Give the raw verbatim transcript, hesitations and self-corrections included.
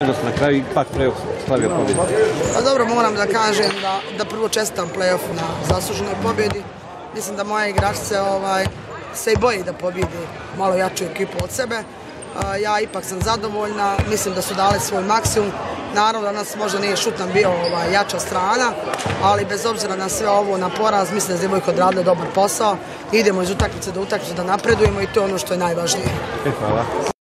Da se na kraju ipak play-off slavio pobjedu. Pa dobro, moram da kažem da, da prvo čestitam play-off na zasluženoj pobjedi. Mislim da moje igračice ovaj, se i boji da pobjedi malo jaču ekipu od sebe. Uh, ja ipak sam zadovoljna, mislim da su dali svoj maksimum. Naravno da nas možda nije šut nam bio ovaj, jača strana, ali bez obzira na sve ovo, na poraz, mislim da je djevojke odradile dobar posao. Idemo iz utakmice do utakmice da napredujemo i to je ono što je najvažnije. E, hvala.